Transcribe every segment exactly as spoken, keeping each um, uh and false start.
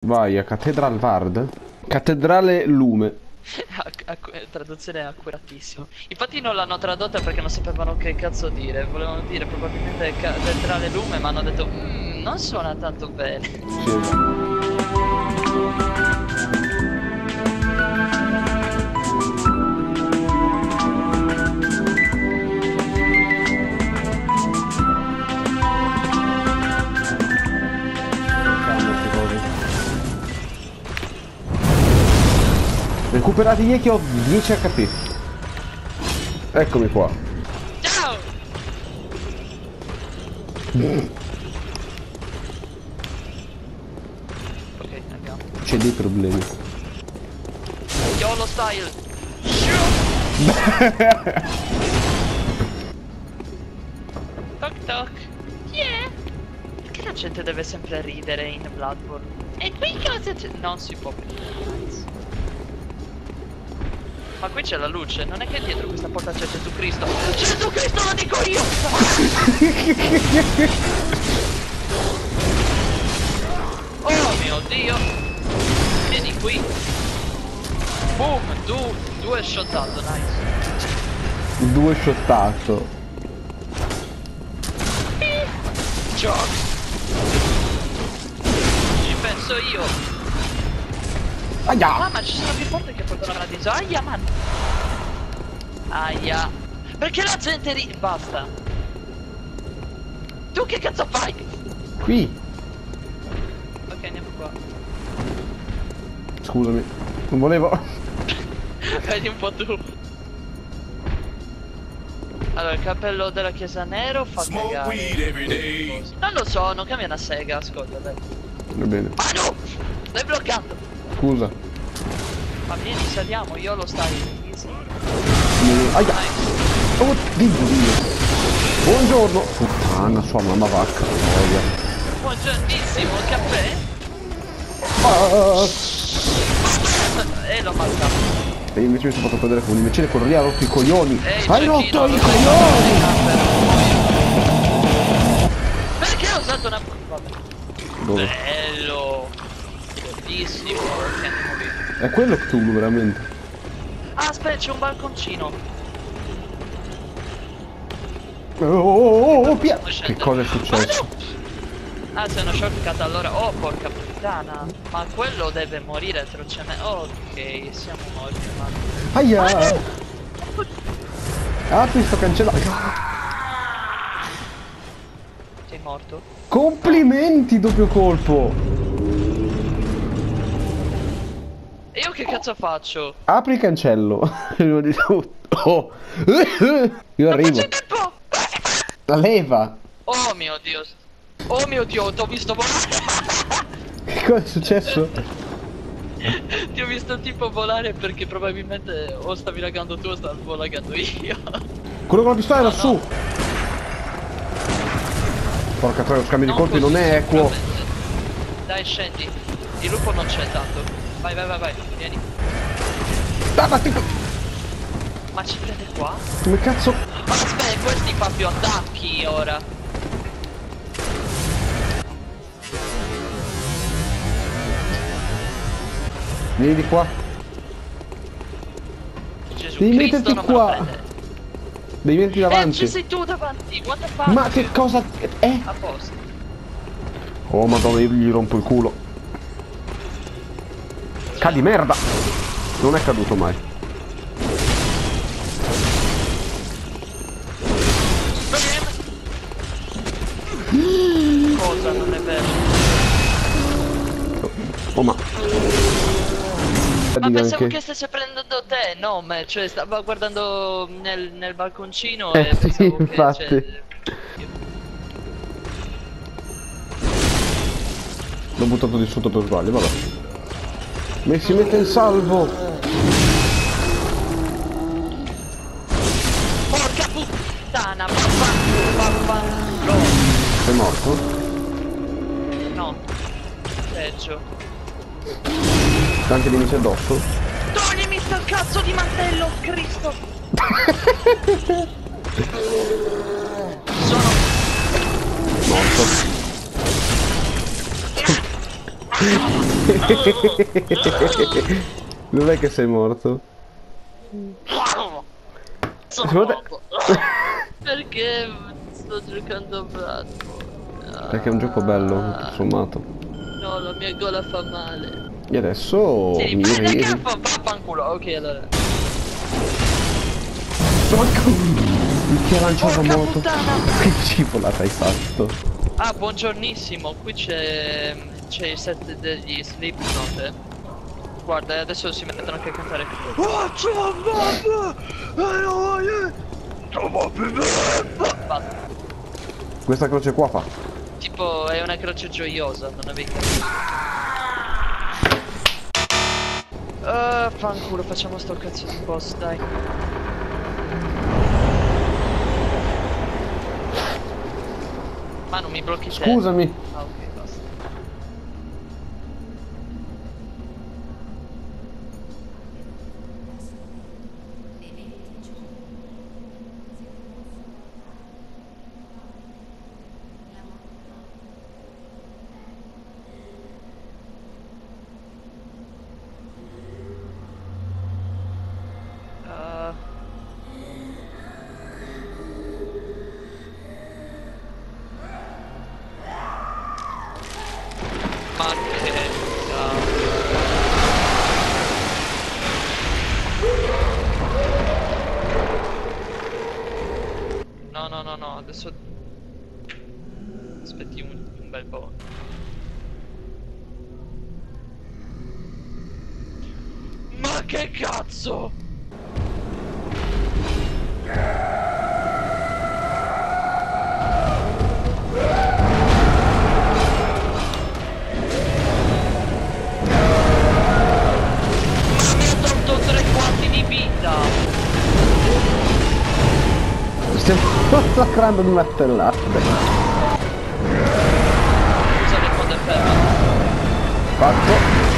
Vai a Cathedral Vard. Cattedrale Lume. Traduzione accuratissima. Infatti non l'hanno tradotta perché non sapevano che cazzo dire. Volevano dire probabilmente Cattedrale Lume, ma hanno detto mmm, non suona tanto bene. Sì, esatto. Recuperati gli che ho dieci H P. Eccomi qua. Ciao! Ok, andiamo. C'è dei problemi. YOLO style! Toc toc! Chi è? Perché la gente deve sempre ridere in Bloodborne? E qui cosa c'è? Non si può più. Ma qui c'è la luce, non è che dietro questa porta c'è Gesù Cristo. Gesù Cristo lo dico io! Oh mio Dio! Vieni qui! Boom! Du due shottato, nice! Due shottato. Gioc! Ci penso io! Aia! Ah, ma ci sono più porte che portano avanti. Aia, man! Aia! Perché la gente ri... Basta! Tu che cazzo fai? Qui! Ok, andiamo qua. Scusami, non volevo. Vedi un po' tu. Allora, il cappello della chiesa nero fa cagare. Non lo so, non cambia una sega, ascolta, dai. Va bene. Ah no! L'hai bloccato! Scusa. Ma vieni, saliamo, io lo stai. Easy. Aia! Oh, Dio Dio! Buongiorno! Puttana, sua mamma vacca, noia. Buongiornissimo, caffè? Ah! E l'ho mancato. E invece mi sono fatto prendere con un imbecille, quello lì ha rotto i coglioni! Ehi, Hai giochino, rotto i lo sai, coglioni! perché ho usato una... Vabbè. Dove? Bello! Bellissimo, che andiamo via. È quello Cthulhu, veramente. Ah, aspetta, c'è un balconcino. Oh, oh, oh, pia... Sto Che scendendo. cosa è successo? Ah, sei una shortcut allora. Oh, porca puttana. Ma quello deve morire atrocemente. Ok, siamo morti, ma... Aia! Ah, Apri sto cancellato. sei morto? Complimenti, doppio colpo! E io che cazzo faccio? Apri il cancello. Prima di tutto. Oh. Io Non arrivo. faccio in tempo! La leva. Oh mio Dio. Oh mio Dio, ti ho visto volare. Che cosa è successo? Ti ho visto tipo volare perché probabilmente o stavi lagando tu o stavo lagando io. Quello con la pistola è No, lassù. no. Porca troia, lo scambio di Non colpi così, non è equo. sicuramente. Dai, scendi. Il lupo non c'è tanto. Vai, vai, vai, vai, vieni. Ah, ma ti... Ma ci prende qua? Come cazzo? Ma aspetta, questi fa più attacchi ora. Vieni di qua. Gesù Devi Cristo metterti non me lo qua. prende. Devi metterti Eh, ci davanti. sei tu davanti, what the fuck? Ma che cosa è? A posto. Oh madonna, io gli rompo il culo. Cadi merda. Non è caduto mai. Cosa non è vero? Oh ma... Ma pensavo anche... che stesse prendendo te, no, me, cioè stava guardando nel, nel balconcino Eh e sì, pensavo che, infatti. cioè... L'ho buttato di sotto per sbaglio, vabbè. Mi si mette in salvo. Porca puttana, vaffanculo. Sei morto? No, peggio. Tanti nemici addosso? Toglimi sto cazzo di mantello, Cristo! Sono Morto. Dov'è che sei morto? Sono Secondo morto. Perché sto giocando a Bloodborne? Perché è un gioco bello, tutto sommato. No, la mia gola fa male. E adesso... Sì, mi ma riri. che fa fanculo? Ok, allora. Porca... Chi ha lanciato Porca moto? puttana! Che scivolata hai fatto? Ah, buongiornissimo, qui c'è c'è il set degli Slipknot. Guarda, adesso si mettono anche a cantare. Basta. Questa croce qua fa. Tipo, è una croce gioiosa, non avevi capito. Ah, fanculo, facciamo sto cazzo di boss, dai. Ma non mi blocchi te. Scusami. Ah, ok, basta. Uh... Ma che cavolo. No, no, no, no, adesso aspetti un, un bel po'. Ma che cazzo? Tre quarti di vita. Stiamo massacrando di martellate. Usa le code ferme. Fatto.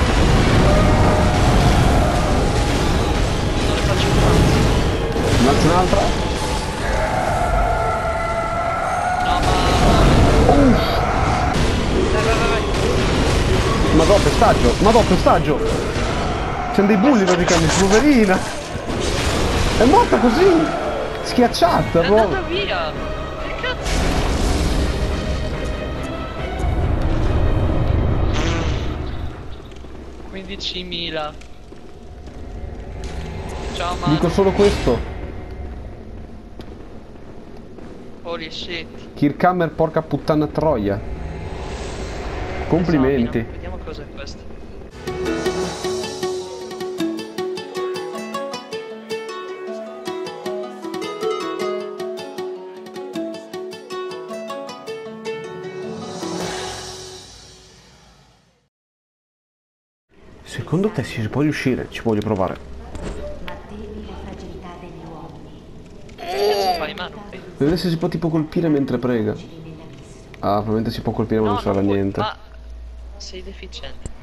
Non le faccio un cazzo. Un'altra un'altra. No, ma... Uff. Vai, vai, vai, vai. Ma dopo stagio. Ma dopo stagio. C'è dei bulli praticamente, poverina. È morta così. Schiacciata, È boh. andata via. Che cazzo? quindicimila. Ciao, man. Dico solo questo. Holy shit. Kirkhammer, porca puttana troia. Complimenti. Esamina. Vediamo cos'è questo. Secondo te si può riuscire? Ci voglio provare. Ma temi la fragilità degli uomini. Cazzo fa in mano? Vedere se si può tipo colpire mentre prega. Ah, probabilmente si può colpire ma No, non serve a puoi, niente. Ma sei deficiente.